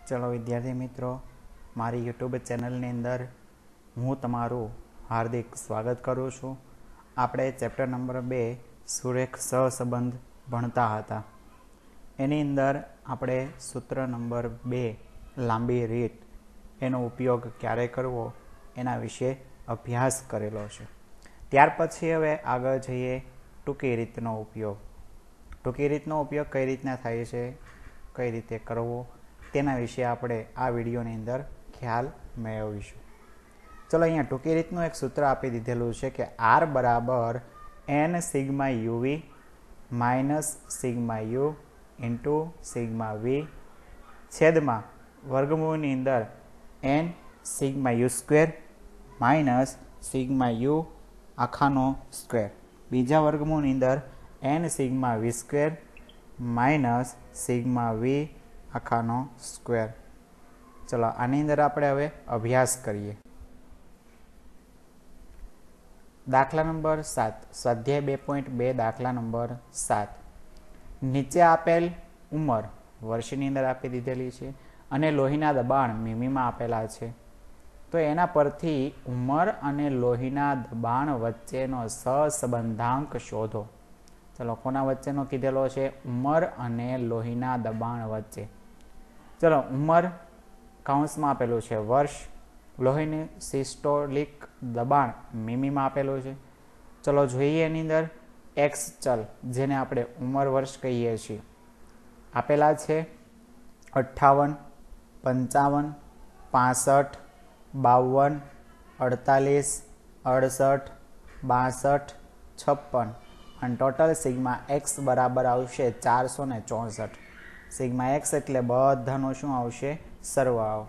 चलो विद्यार्थी मित्रों, मारी यूट्यूब चेनलनी अंदर हूँ तमारुं हार्दिक स्वागत करूँ छूँ। आपणे चेप्टर नंबर 2 सुरेख सहसंबंध भणता हता। एनी अंदर आपणे सूत्र नंबर 2 लांबी रीत एनो उपयोग क्यारे करवो एना विषे अभ्यास करेलो छे। त्यार पछी हवे आगळ जईए टूंकी रीतनो उपयोग। टूंकी रीतनो उपयोग कई रीतना थाय छे, कई रीते करवो तेना विषे आपणे आ विडियोनी अंदर ख्याल मेळवीशुं। चलो अहींया टूंकी रीतनुं एक सूत्र आपी दीधेलुं छे के R बराबर n sigma uv minus sigma u into sigma v छेदमां वर्गमूळनी अंदर n sigma u square minus sigma u आखानो स्क्वेर, बीजा वर्गमूळनी अंदर n sigma v square minus sigma v आखानो स्क्वेर। चलो आनी अंदर आपणे हवे अभ्यास करीए। दाखला नंबर 7 स्वाध्याय 2.2 दाखला नंबर 7 नीचे आपेल उमर वर्षनी अंदर आपी दीधेली छे अने लोहीना दबाण मीमीमां आपेला छे, तो एना परथी उमर अने लोहीना दबाण वच्चेनो सहसंबंधांक शोधो। चलो कोना वच्चेनो कीधेलो छे? उमर अने लोहीना दबाण वच्चे। चलो उमर काउंसमां आपेलुं छे वर्ष, लोहीनी सिस्टोलिक दबाण मीमीमां आपेलुं छे। चलो जोईए एनी अंदर एक्स चल जेने आपणे उमर वर्ष कहीए छीए आपेला छे 58, 55, 65, 52, 48, 68, 62, 56 અને टोटल सिग्मा एक्स बराबर आवशे 464। सिग्मा एक्स एटले बधानो शुं आवशे? सरवाळो।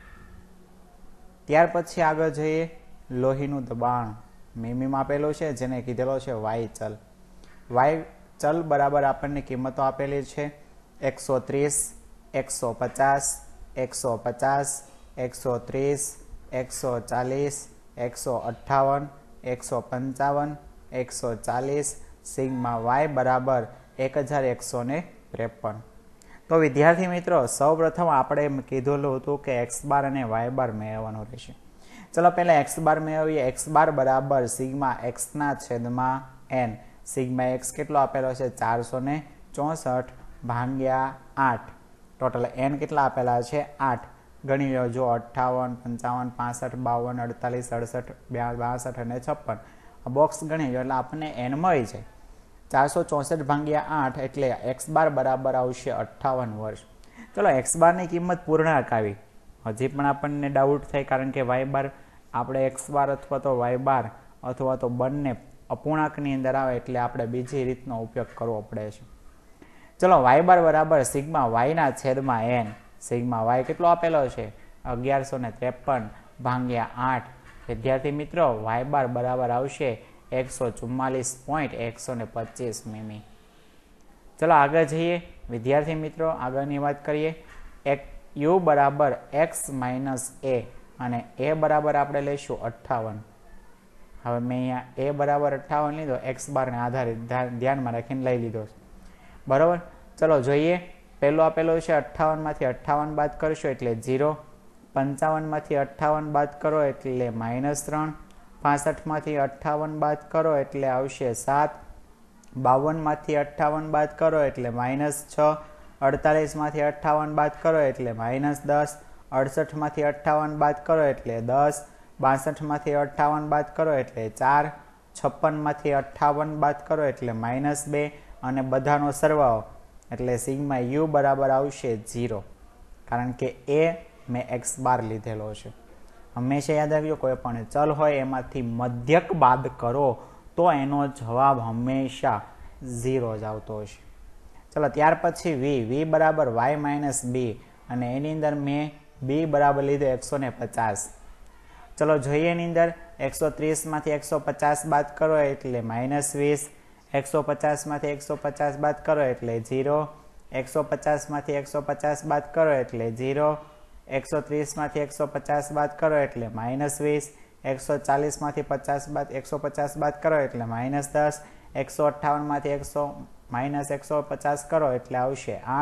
त्यार पछी आगळ जईए लोहीनुं दबाण मीमीमां आपेલું છે જેને કીધેલો છે વાય ચલ। વાય ચલ બરાબર આપણને કિંમતો આપેલી છે 130, 150, 150, 130, 140, 158, 155, 140, सिग्मा वाय बराबर 1153। तो विद्यार्थी मित्रों सौ प्रथम आपणे कीधेलुं हतुं के एक्स बार अने वाय बार मेळववानुं रहेशे। चलो पहला एक्स बार मेळवीए। एक्स बार बराबर सिग्मा एक्स ना छेदमां एन। सिग्मा एक्स केटलो आपेलो छे? 464 भाग्या 8। टोटल एन केटला आपेला छे? 8। गणी लो जो 58, 55, 65, 52, 48, 68, 62 અને 56 आ बॉक्स गणी लो એટલે આપણને एन મળી જાય। 464 भाग्या 8 એટલે एक्स बार बराबर आवशे 58 वर्ष। चलो एक्स बार ની કિંમત પૂર્ણાંક આવી। હજી પણ આપણને ડાઉટ થાય કારણ કે વાય બાર આપણે एक्स बार અથવા તો વાય બાર અથવા તો બંને અપૂર્ણાંકની અંદર આવે એટલે આપણે બીજી રીતનો ઉપયોગ કરવો પડે છે। ચલો વાય બાર બરાબર સિગ્મા વાય ના છેદમાં એન। સિગ્મા વાય કેટલો આપેલો છે? 1153 ભાગ્યા 8। વિદ્યાર્થી મિત્રો વાય બાર બરાબર આવશે 144.125 મીમી। चलो आगे जाइए विद्यार्थी मित्रों, आगळनी बात करिए। एक u बराबर x माइनस a अने a बराबर आपणे लईशुं 58। हवे मैं अहींया a बराबर 58 लीधो, x बार ने आधारित ध्यान में राखीने लई लीधो बराबर। चलो जोईए पहेलो आपेलो छे 58 मांथी 58 बाद करशो एटले 0, 55 मांथी 58 बाद करो एटले -3, 65 मांथी 58 बाद करो एटले आवशे 7, 52 मांथी 58 बाद करो एटले -6, 48 मांथी 58 बाद करो एटले -10, 68 मांथी 58 बाद करो एटले 10, 62 मांथी 58 बाद करो एटले 4, 56 मांथी 58 बाद करो एटले -2 अने बधानो सरवाळो एटले सिग्मा u बराबर आवशे 0 कारण के a मैं एक्स बार लीधेलो छे। हमेशा याद राखજો कोई पण चल होय एमांथी मध्यक बाद करो तो एनो जवाब हमेशा 0 ज आवतो हशे। चलो त्यार पछी v बराबर y माइनस b अने एनी अंदर मैं b बराबर लीधो 150। चलो जोईए एनी अंदर 130 मांथी 150 बाद करो एटले -20, 150 मांथी 150 बाद करो एटले 0, 150 मांथी 150 बाद करो एटले 0, 130 मांथी 150 बाद करो एटले -20, 140 मांथी 150 बाद करो एटले -10, 158 मांथी -150 करो एटले आवशे 8,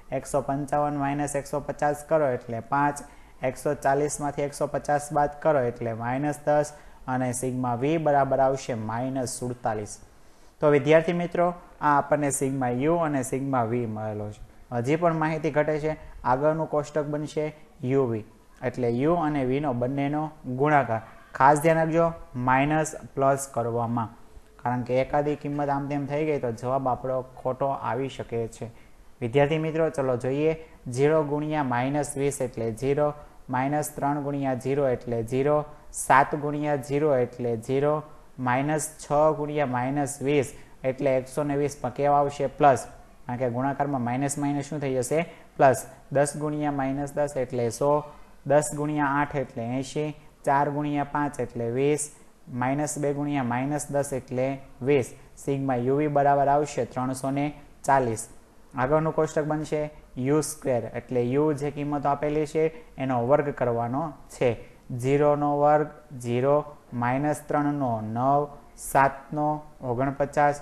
155 માઇનસ 150 કરો એટલે 5, 140માંથી 150 બાદ કરો એટલે -10 અને સિગ્મા વી બરાબર આવશે -47. તો વિદ્યાર્થી મિત્રો આ આપણને સિગ્મા યુ અને સિગ્મા વી મળેલો છે. હજી પણ માહિતી ઘટે છે. આગળનું કોષ્ટક બનશે યુવી એટલે યુ અને વીનો બંનેનો ગુણાકાર. ખાસ ધ્યાન રાખજો માઇનસ પ્લસ કરવામાં, કારણ કે એકાદી કિંમત આમ તેમ થઈ ગઈ તો જવાબ આપણો ખોટો આવી શકે છે. વિદ્યાર્થી મિત્રો ચલો જોઈએ. 0 ગુણ્યા -20 એટલે 0, -3 ગુણ્યા 0 એટલે 0, 7 ગુણ્યા 0 એટલે 0, -6 ગુણ્યા -20 એટલે 120 માં કેવા આવશે પ્લસ, કારણ કે ગુણાકારમાં માઇનસ માઇનસ શું થઈ જશે પ્લસ. 10 ગુણ્યા -10 એટલે 100, 10 ગુણ્યા 8 એટલે 80, 4 ગુણ્યા 5 એટલે 20, -2 ગુણ્યા -10 એટલે 20. સિગ્મા યુવી બરાબર આવશે 340. આગળનું કોષ્ટક બનશે યુ સ્ક્વેર એટલે યુ જે કિંમતો આપેલી છે એનો વર્ગ કરવાનો છે. 0 નો વર્ગ 0, -3 નો 9, 7 નો 49,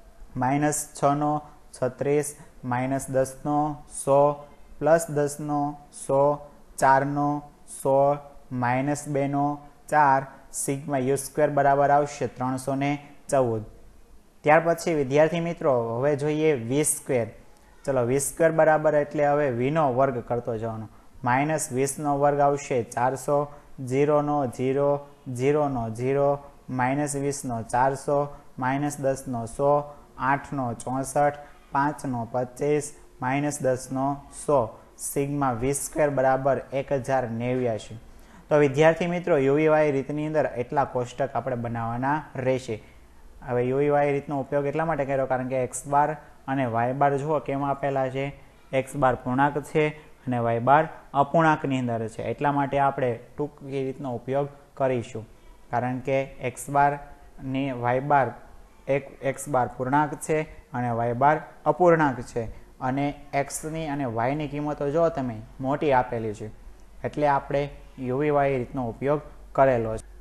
-6 નો 36, -10 નો 100, +10 નો 100, 4 નો 100, -2 નો 4. સિગ્મા યુ સ્ક્વેર બરાબર આવશે 314. ત્યાર પછી વિદ્યાર્થી મિત્રો હવે જોઈએ વી સ્ક્વેર. ચલો વી સ્ક્વેર બરાબર એટલે હવે વીનો વર્ગ કરતો જવાનો. -20 નો વર્ગ આવશે 400, 0 નો 0, 0 નો 0, -20 નો 400, -10 નો 100, 8 નો 64, 5 નો 25, -10 નો 100. સિગ્મા વી સ્ક્વેર બરાબર 1089. તો વિદ્યાર્થી મિત્રો યુવીવાય રીતની અંદર એટલા કોષ્ટક આપણે બનાવવાના રહેશે. હવે યુવીવાય રીતનો ઉપયોગ એટલા માટે કર્યો કારણ કે એક્સ બાર અને વાય બાર જુઓ કેમ આપેલા છે. એક્સ બાર પૂર્ણાંક છે અને વાય બાર અપૂર્ણાંકની અંદર છે, એટલા માટે આપણે ટૂંકી રીતનો ઉપયોગ કરીશું. કારણ કે એક્સ બારની વાય બાર એક્સ બાર પૂર્ણાંક છે અને વાય બાર અપૂર્ણાંક છે, અને એક્સની અને વાયની કિંમતો જો તમે મોટી આપેલી છે એટલે આપણે યુવીવાય રીતનો ઉપયોગ કરેલો છે.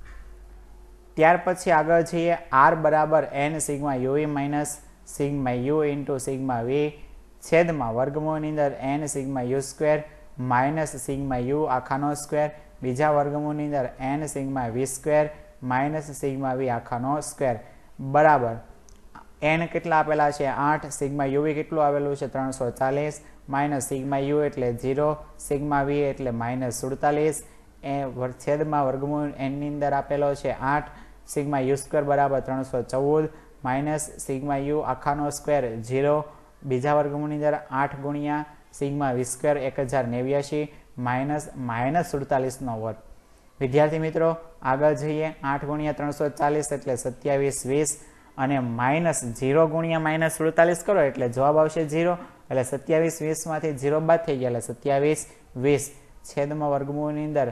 ત્યાર પછી આગળ જઈએ. આર બરાબર n sigma uv minus sigma u into sigma v છેદમાં વર્ગમૂળની અંદર n sigma u square minus sigma u આખાનો સ્ક્વેર, બીજા વર્ગમૂળની અંદર n sigma v square minus sigma v આખાનો સ્ક્વેર બરાબર એન કેટલા આપેલા છે 8, સિગ્મા યુવી કેટલું આવેલું છે 340, માઇનસ સિગ્મા યુ એટલે 0, સિગ્મા વી એટલે -47, એ છેદમાં વર્ગમૂળ એનની અંદર આપેલો છે 8, સિગ્મા યુ સ્ક્વેર બરાબર 314, માઇનસ સિગ્મા યુ આખાનો સ્ક્વેર 0, બીજા વર્ગમૂળની અંદર 8 ગુણ્યા સિગ્મા વી સ્ક્વેર 1089 માઇનસ -47 નો વર્ગ. વિદ્યાર્થી મિત્રો આગળ જઈએ. 8 ગુણ્યા 340 એટલે 2720 અને માઇનસ 0 ગુણ્યા -47 કરો એટલે જવાબ આવશે 0, એટલે 2720 માંથી 0 બાદ થઈ ગયા એટલે 2720 છેદમાં વર્ગમૂળની અંદર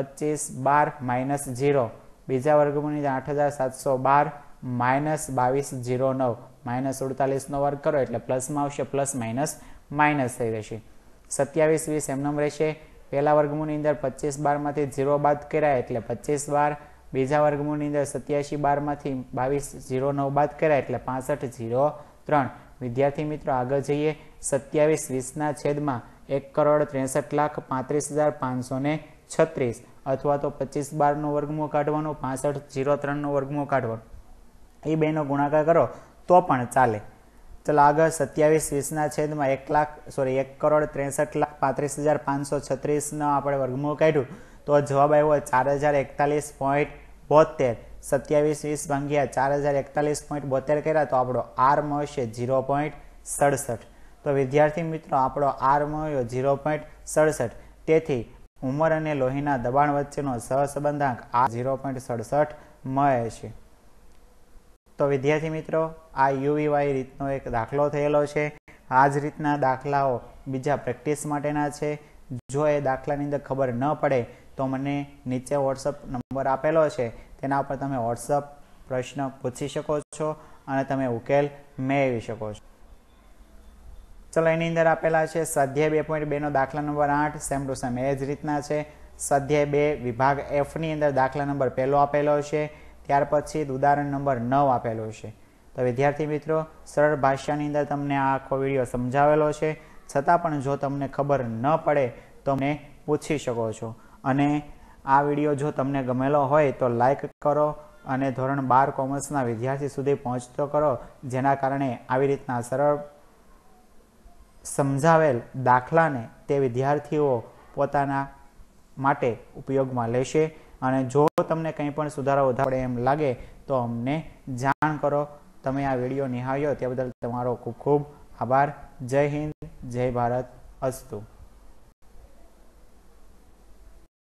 25 12 -0, બીજા વર્ગમૂળની અંદર 8712 -2209 -47 નો વર્ગ કરો એટલે પ્લસમાં આવશે, પ્લસ માઇનસ થઈ રહેશે. 2720 એમનેમ રહેશે. પહેલા વર્ગમૂળની અંદર 25 12 માંથી 0 બાદ કર્યા એટલે 25 12, બીજા વર્ગમૂળની અંદર 87 12 માંથી 2209 બાદ કર્યા એટલે 6503. વિદ્યાર્થી મિત્રો આગળ જઈએ. 2720 ના છેદમાં 1,63,35,536 અથવા તો 25 12 નો વર્ગમૂળ કાઢવાનો, 6503 નો વર્ગમૂળ કાઢવાનો, એ બેનો ગુણાકાર કરો તો પણ ચાલે. ચલો આગળ 2720 ના છેદમાં 1,63,35,536 નો આપણે વર્ગમૂળ કાઢ્યું તો જવાબ આવ્યો 4041.72. 2720 ભાગ્યા 4041.72 કર્યા તો આપણો આર મળશે 0.67. તો વિદ્યાર્થી મિત્રો આપણો આર મળ્યો 0.67. તેથી ઉંમર અને લોહીના દબાણ વચ્ચેનો સહસંબંધાંક આ 0.67 મળે છે. તો વિદ્યાર્થી મિત્રો આ યુવીવાય રીતનો એક દાખલો થયેલો છે. આ જ રીતના દાખલાઓ બીજા પ્રેક્ટિસ માટેના છે. જો એ દાખલાની અંદર ખબર ન પડે તો મને નીચે વોટ્સઅપ નંબર આપેલો છે, તેના ઉપર તમે વોટ્સઅપ પ્રશ્ન પૂછી શકો છો અને તમે ઉકેલ મેળવી શકો છો. ચલો એની અંદર આપેલા છે સ્વાધ્યાય 2.2 નો દાખલા નંબર 8 સેમ ટુ સેમ એ જ રીતના છે. સ્વાધ્યાય 2 વિભાગ એફ ની અંદર દાખલા નંબર 1 આપેલો છે, ત્યાર પછી ઉદાહરણ નંબર 9 આપેલો છે. તો વિદ્યાર્થી મિત્રો સરળ ભાષાની અંદર તમને આ આખો વિડીયો સમજાવેલો છે. છતાં પણ જો તમને ખબર ન પડે તો મને પૂછી શકો છો। અને આ વિડીયો જો તમને ગમેલો હોય તો લાઈક કરો અને ધોરણ 12 કોમર્સના વિદ્યાર્થી સુધી પહોંચતો કરો, જેના કારણે આવી રીતના સરળ સમજાવેલ દાખલાને તે વિદ્યાર્થીઓ પોતાના માટે ઉપયોગમાં લેશે। અને જો તમને કંઈ પણ સુધારો વધારે એમ લાગે તો અમને જાણ કરો। તમે આ વિડીયો નિહાળ્યો તે બદલ તમારો ખૂબ ખૂબ આભાર। જય હિન્દ, જય ભારત, અસ્તુ।